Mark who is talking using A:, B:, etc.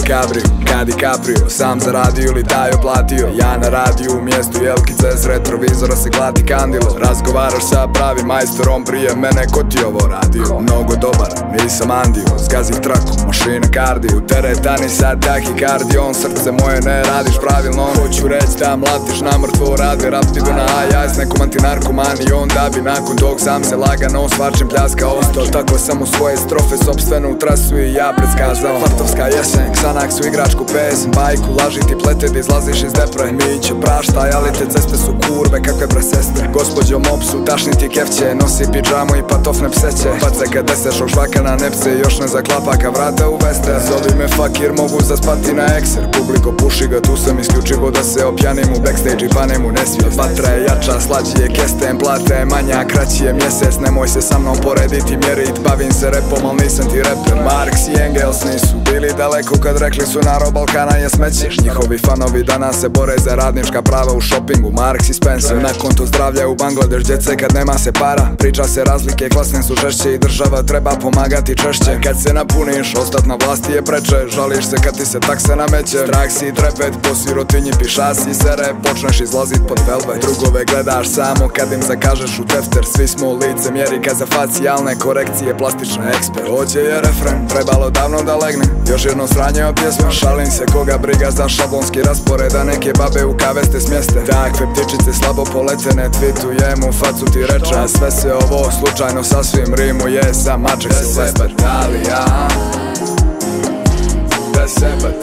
A: kabriju, kadi kapriju, sam zaradio ili Tajo platio. Ja na radiju u mjestu Jelkice, s retrovizora se glati kandilo. Razgovaraš sa pravim majstorom prije mene, ko ti ovo radio? Mnogo dobar, nisam Andio, zgazih traku, mašina kardiju. Teretani sad tahikardion, srce moje ne radiš pravilno. Hoću reći da mlatiš na mrtvo, radi rapido na aj s nekom antinarkomani. Da bi nakon tog sam se lagano svačim pljaskao. Isto tako sam u svoje strofe sopstvenu trasu i ja predskazao. Kvartovska jesen, Xanax u igračku pesm, bajku laži ti plete da izlaziš iz depre. Miće praštaj, ali te ceste su kurve kakve presestre. Gospođo mopsu, tašni ti kefće, nosi pidžamu i patofne pseće. Pace kad desešog žvaka na nepce, još ne zaklapa ka vrata u veste. Zovi me fakir, mogu zaspati na ekser. Publiko puši ga, tu sam isključivo da se opjanim u backstage i panem u nesvijest. Vatra je jača, slađi je kestem, plate je manja, kraći je mjesec. Nemoj se sa mnom porediti, mjerit, bavim se repom, al nisam ti reper. Marx i Engels nisu bili daleko kad rekli su narod Balkana je smeće. Njihovi fanovi danas se bore za radnička prava u šopingu. Marx i Spencer na konto zdravlja u Bangladeš djece kad nema se para. Priča se razlike, klasne su žešće i država treba pomagati češće. Kad se napuniš, ostat na vlasti je preče. Žališ se kad ti se taksa nameće. Strah si trepet, po sirotinji pišas i sere. Počneš izlazit pod velvet. Drugove gledaš samo kad im zakažeš u tefter. Svi smo u lice mjeri kad za facijalne korekcije plastične ekspert. Hoće je refren, trebalo davno da legne. Još jedno sranje od pjesma. Šalim se koga briga za šablonski raspored, a neke babe u kaveste smjeste. Takve ptičice slabo poletene, tweetujem u facu ti reče. A sve se ovo slučajno sasvim rimuje za maček Silvestar. Dalija, bez sebe